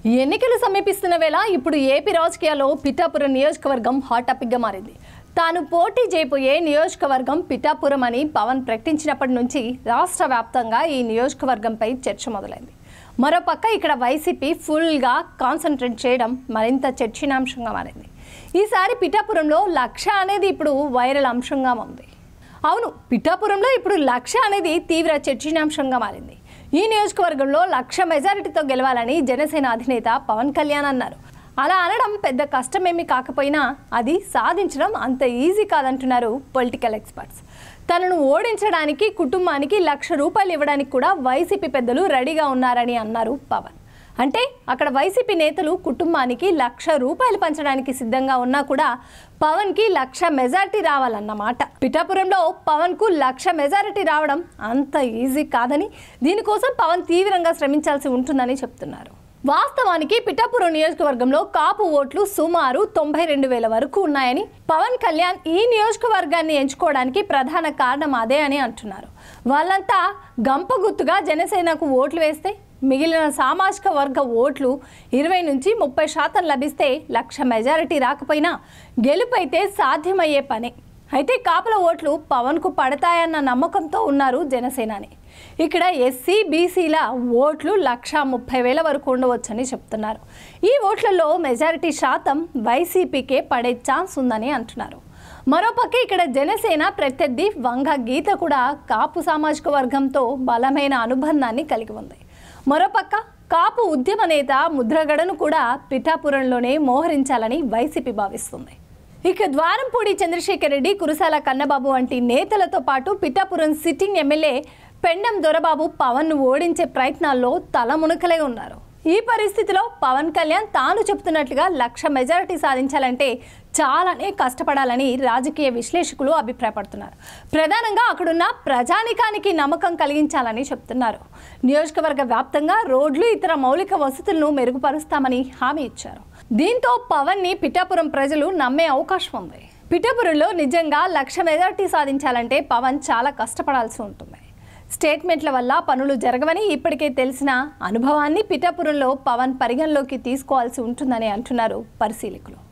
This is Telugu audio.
ఎన్నికలు సమీపిస్తున్న వేళ ఇప్పుడు ఏపీ రాజకీయాల్లో పిఠాపురం నియోజకవర్గం హాట్ టాపిక్గా మారింది. తాను పోటీ చేయబోయే నియోజకవర్గం పిఠాపురం అని పవన్ ప్రకటించినప్పటి నుంచి రాష్ట్ర వ్యాప్తంగా ఈ నియోజకవర్గంపై చర్చ మొదలైంది. మరోపక్క ఇక్కడ వైసీపీ ఫుల్గా కాన్సన్ట్రేట్ చేయడం మరింత చర్చనీయాంశంగా మారింది. ఈసారి పిఠాపురంలో లక్ష అనేది ఇప్పుడు వైరల్ అంశంగా ఉంది. అవును, పిఠాపురంలో ఇప్పుడు లక్ష అనేది తీవ్ర చర్చనీయాంశంగా మారింది. ఈ నియోజకవర్గంలో లక్ష మెజారిటీతో గెలవాలని జనసేన అధినేత పవన్ కళ్యాణ్ అన్నారు. అలా అనడం పెద్ద కష్టమేమీ కాకపోయినా అది సాధించడం అంత ఈజీ కాదంటున్నారు పొలిటికల్ ఎక్స్పర్ట్స్. తనను ఓడించడానికి కుటుంబానికి ₹1,00,000 ఇవ్వడానికి కూడా వైసీపీ పెద్దలు రెడీగా ఉన్నారని అన్నారు పవన్. అంటే అక్కడ వైసీపీ నేతలు కుటుంబానికి ₹1,00,000 పంచడానికి సిద్ధంగా ఉన్నా కూడా పవన్కి 1,00,000 మెజారిటీ రావాలన్నమాట. పిఠాపురంలో పవన్కు 1,00,000 మెజారిటీ రావడం అంత ఈజీ కాదని, దీనికోసం పవన్ తీవ్రంగా శ్రమించాల్సి ఉంటుందని చెప్తున్నారు. వాస్తవానికి పిఠాపురం నియోజకవర్గంలో కాపు ఓట్లు సుమారు 92,000 వరకు ఉన్నాయని, పవన్ కళ్యాణ్ ఈ నియోజకవర్గాన్ని ఎంచుకోవడానికి ప్రధాన కారణం అదే అని అంటున్నారు. వాళ్ళంతా గంపగుత్తుగా జనసేనకు ఓట్లు వేస్తే మిగిలిన సామాజిక వర్గ ఓట్లు 20 నుంచి 30% లభిస్తే 1,00,000 మెజారిటీ రాకపోయినా గెలుపైతే సాధ్యమయ్యే పనే. అయితే కాపుల ఓట్లు పవన్కు పడతాయన్న నమ్మకంతో ఉన్నారు జనసేనాని. ఇక్కడ ఎస్సీ బీసీల ఓట్లు 1,30,000 వరకు ఉండవచ్చని చెప్తున్నారు. ఈ ఓట్లలో మెజారిటీ శాతం వైసీపీకే పడే ఛాన్స్ ఉందని అంటున్నారు. మరోపక్క ఇక్కడ జనసేన ప్రత్యర్థి వంగ గీత కూడా కాపు సామాజిక వర్గంతో బలమైన అనుబంధాన్ని కలిగి ఉంది. మరోపక్క కాపు ఉద్యమ నేత ముద్రగడను కూడా పిఠాపురంలోనే మోహరించాలని వైసీపీ భావిస్తుంది. ఇక ద్వారంపూడి చంద్రశేఖర్ రెడ్డి, కురసాల కన్నబాబు వంటి నేతలతో పాటు పిఠాపురం సిట్టింగ్ ఎమ్మెల్యే పెండం దొరబాబు పవన్ను ఓడించే ప్రయత్నాల్లో తలమునకలై ఉన్నారు. ఈ పరిస్థితిలో పవన్ కళ్యాణ్ తాను చెబుతున్నట్లుగా 1,00,000 మెజారిటీ సాధించాలంటే చాలానే కష్టపడాలని రాజకీయ విశ్లేషకులు అభిప్రాయపడుతున్నారు. ప్రధానంగా అక్కడున్న ప్రజానికానికి నమ్మకం కలిగించాలని చెప్తున్నారు. నియోజకవర్గ వ్యాప్తంగా రోడ్లు, ఇతర మౌలిక వసతులను మెరుగుపరుస్తామని హామీ ఇచ్చారు. దీంతో పవన్ని పిఠాపురం ప్రజలు నమ్మే అవకాశం ఉంది. పిఠాపురంలో నిజంగా 1,00,000 మెజారిటీ సాధించాలంటే పవన్ చాలా కష్టపడాల్సి ఉంటుంది. స్టేట్మెంట్ల వల్ల పనులు జరగవని ఇప్పటికే తెలిసిన అనుభవాన్ని పిఠాపురంలో పవన్ పరిగణలోకి తీసుకోవాల్సి ఉంటుందని అంటున్నారు పరిశీలకులు.